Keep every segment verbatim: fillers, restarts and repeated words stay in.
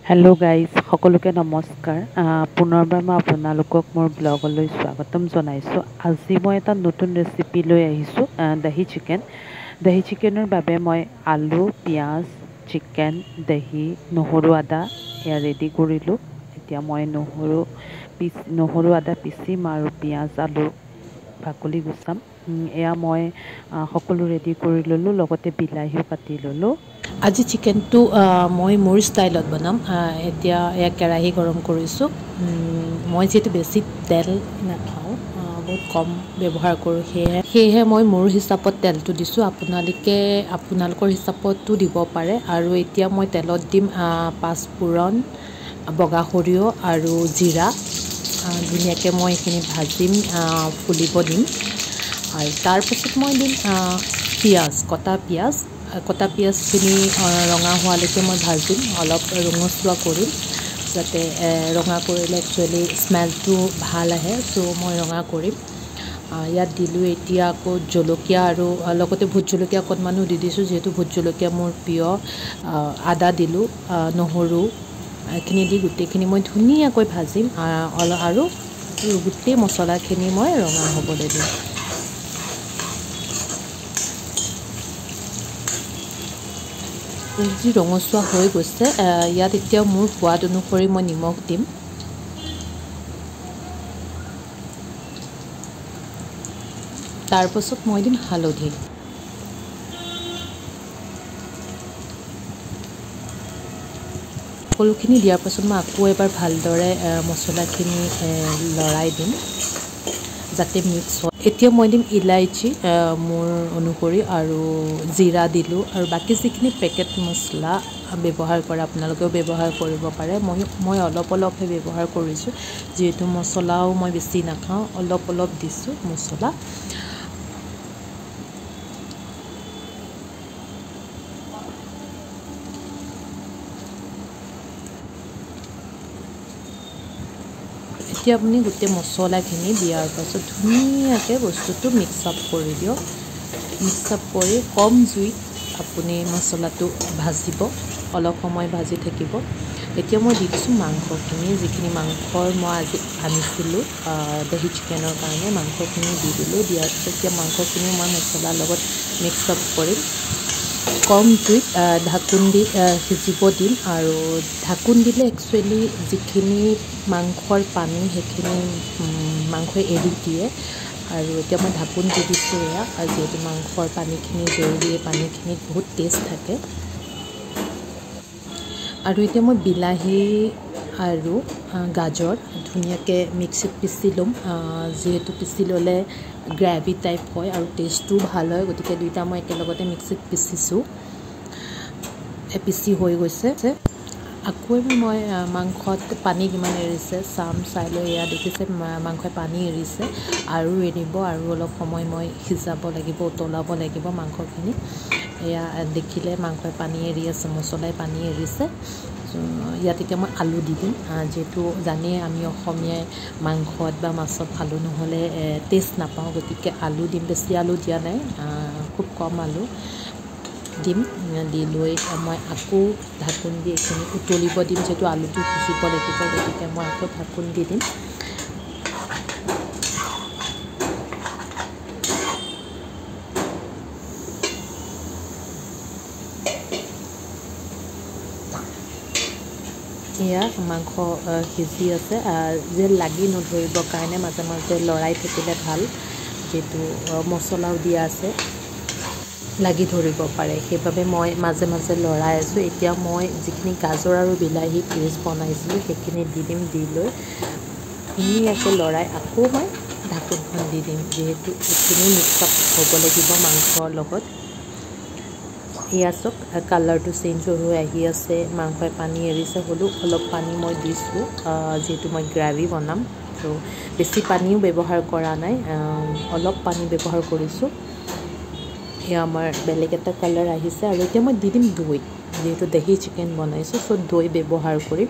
Hello' guys সকলোকে নমস্কাৰ পুনৰবাৰ মই আপোনালোকক মোৰ ব্লগলৈ স্বাগতম জনাইছোঁ। আজি মই এটা নতুন ৰেচিপি লৈ আহিছোঁ, দহি চিকেন। দহি চিকেনৰ বাবে মই আলু, পিঁয়াজ, চিকেন, দহি, নহৰু, আদা এয়া ৰেডি কৰিলোঁ। এতিয়া মই নহৰু পিচ নহৰু আদা পিচিম আৰু পিঁয়াজ আলু বাকলি গুচাম। এয়া মই সকলো ৰেডি কৰি ল'লোঁ, লগতে বিলাহীও কাটি ল'লোঁ। আজি চিকেনটো মই মোৰ ষ্টাইলত বনাম। এতিয়া এয়া কেৰাহী গৰম কৰিছোঁ। মই যিহেতু বেছি তেল নাখাওঁ, বহুত কম ব্যৱহাৰ কৰোঁ, সেয়েহে সেয়েহে মই মোৰ হিচাপত তেলটো দিছোঁ। আপোনালোকে আপোনালোকৰ হিচাপতো দিব পাৰে। আৰু এতিয়া মই তেলত দিম পাঁচফোৰণ, বগা সৰিয়হ আৰু জিৰা। ধুনীয়াকৈ মই এইখিনি ভাজিম, ফুলিব দিম। আৰু তাৰপাছত মই দিম পিঁয়াজ, কটা পিঁয়াজ। কটা পিঁয়াজখিনি ৰঙা হোৱালৈকে মই ভাজিম, অলপ ৰঙচুৱা কৰিম, যাতে ৰঙা কৰিলে একচুৱেলি স্মেলটো ভাল আহে। চ' মই ৰঙা কৰিম। ইয়াত দিলোঁ এতিয়া আকৌ জলকীয়া আৰু লগতে ভোট জলকীয়া অকণমানো দি দিছোঁ, যিহেতু ভোট জলকীয়া মোৰ প্ৰিয়। আদা দিলোঁ, নহৰু এইখিনি দি গোটেইখিনি মই ধুনীয়াকৈ ভাজিম আৰু গোটেই মছলাখিনি মই ৰঙা হ'বলৈ দিম। যি ৰঙচুৱা হৈ গৈছে, ইয়াত এতিয়া মোৰ সোৱাদ অনুসৰি মই নিমখ দিম। তাৰপাছত মই দিম হালধি। সকলোখিনি দিয়াৰ পাছত মই আকৌ এবাৰ ভালদৰে মছলাখিনি লৰাই দিম, যাতে মিক্স হয়। এতিয়া মই দিম ইলাইচি মোৰ অনুসৰি, আৰু জিৰা দিলোঁ, আৰু বাকী যিখিনি পেকেট মছলা ব্যৱহাৰ কৰে আপোনালোকেও ব্যৱহাৰ কৰিব পাৰে। মই মই অলপ অলপহে ব্যৱহাৰ কৰিছোঁ, যিহেতু মছলাও মই বেছি নাখাওঁ, অলপ অলপ দিছোঁ মছলা। এতিয়া আপুনি গোটেই মছলাখিনি দিয়াৰ পাছত ধুনীয়াকৈ বস্তুটো মিক্স আপ কৰি দিয়ক। মিক্স আপ কৰি কম জুইত আপুনি মছলাটো ভাজিব, অলপ সময় ভাজি থাকিব। এতিয়া মই দি দিছোঁ মাংসখিনি, যিখিনি মাংসৰ মই আজি আনিছিলোঁ দহি চিকেনৰ কাৰণে। মাংসখিনি দি দিলোঁ। দিয়াৰ পিছত এতিয়া মাংসখিনি মই মছলাৰ লগত মিক্স আপ কৰিম। কম জুইত ঢাকোন দি সিজিব দিম, আৰু ঢাকোন দিলে একচুৱেলি যিখিনি মাংসৰ পানী সেইখিনি মাংসই এৰি দিয়ে। আৰু এতিয়া মই ঢাকোন দি দিছোঁ এয়া, যিহেতু মাংসৰ পানীখিনি জৰুৰী, পানীখিনিত বহুত টেষ্ট থাকে। আৰু এতিয়া মই বিলাহী আৰু গাজৰ ধুনীয়াকৈ মিক্সিত পিচি ল'ম, যিহেতু পিচি ল'লে গ্ৰেভি টাইপ হয় আৰু টেষ্টটোও ভাল হয়। গতিকে দুইটা মই একেলগতে মিক্সিত পিচিছোঁ, পিচি হৈ গৈছে। আকৌ মই মাংসত পানী কিমান এৰিছে চাম, চাই লৈ এয়া দেখিছে মাংসই পানী এৰিছে, আৰু এৰিব, আৰু অলপ সময় মই সিজাব লাগিব, উতলাব লাগিব মাংসখিনি। এয়া দেখিলে মাংসই পানী এৰি আছে, মছলাই পানী এৰিছে। ইয়াত এতিয়া মই আলু দি দিম, যিহেতু জানেই আমি অসমীয়াই মাংসত বা মাছত আলু নহ'লে টেষ্ট নাপাওঁ, গতিকে আলু দিম। বেছি আলু দিয়া নাই, খুব কম আলু দিম। দি লৈ মই আকৌ ঢাকোন দি এইখিনি উতলিব দিম, যিহেতু আলুটো সিজিব লাগিব, গতিকে মই আকৌ ঢাকোন দি দিম। এয়া মাংস সিজি আছে, যে লাগি নধৰিবৰ কাৰণে মাজে মাজে লৰাই থাকিলে ভাল, যিহেতু মছলাও দিয়া আছে, লাগি ধৰিব পাৰে, সেইবাবে মই মাজে মাজে লৰাই আছোঁ। এতিয়া মই যিখিনি গাজৰ আৰু বিলাহী পেষ্ট বনাইছিলোঁ সেইখিনি দি দিম। দি লৈ ধুনীয়াকৈ লৰাই আকৌ মই ঢাকোনখন দি দিম, যিহেতু এইখিনি মিক্স আপ হ'ব লাগিব মাংসৰ লগত। এয়া চাওক, কালাৰটো চেঞ্জ হৈ আহি আছে, মাংসই পানী এৰিছে, হ'লেও অলপ পানী মই দিছোঁ, যিহেতু মই গ্ৰেভি বনাম। ত' বেছি পানীও ব্যৱহাৰ কৰা নাই, অলপ পানী ব্যৱহাৰ কৰিছোঁ। এয়া আমাৰ বেলেগ এটা কালাৰ আহিছে। আৰু এতিয়া মই দি দিম দৈ, যিহেতু দহি চিকেন বনাইছোঁ, চ' দৈ ব্যৱহাৰ কৰিম।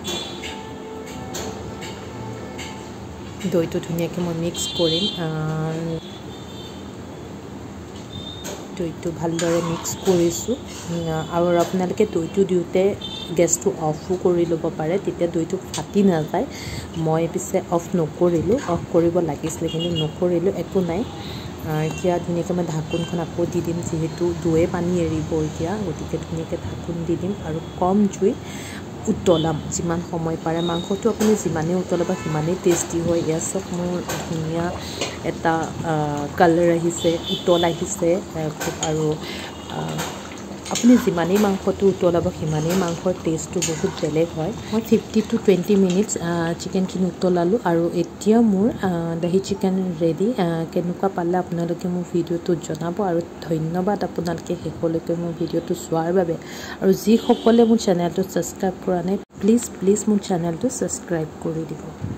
দৈটো ধুনীয়াকৈ মই মিক্স কৰিম, দৈটো ভালদৰে মিক্স কৰিছোঁ আৰু আপোনালোকে দৈটো দিওঁতে গেছটো অফো কৰি ল'ব পাৰে তেতিয়া দৈটো ফাটি নাযায় মই পিছে অফ নকৰিলোঁ অফ কৰিব লাগিছিলে কিন্তু নকৰিলোঁ একো নাই এতিয়া ধুনীয়াকৈ মই ঢাকোনখন আকৌ দি দিম যিহেতু দৈয়ে পানী এৰিব এতিয়া গতিকে ধুনীয়াকৈ ঢাকোন দি দিম আৰু কম জুই উতলাম যিমান সময় পাৰে মাংসটো আপুনি যিমানেই উতলাব সিমানেই টেষ্টি হয় এয়া চাওক মোৰ ধুনীয়া এটা কালাৰ আহিছে উতল আহিছে আৰু আপুনি যিমানেই মাংসটো উতলাব সিমানেই মাংসৰ টেষ্টটো বহুত বেলেগ হয় মই ফিফটি টু টুৱেণ্টি মিনিটছ চিকেনখিনি উতলালোঁ আৰু এতিয়া মোৰ দাহি চিকেন ৰেডি কেনেকুৱা পালে আপোনালোকে মোৰ ভিডিঅ'টোত জনাব আৰু ধন্যবাদ আপোনালোকে শেষলৈকে মোৰ ভিডিঅ'টো চোৱাৰ বাবে আৰু যিসকলে মোৰ চেনেলটো ছাবস্ক্ৰাইব কৰা নাই প্লিজ প্লিজ মোৰ চেনেলটো ছাবস্ক্ৰাইব কৰি দিব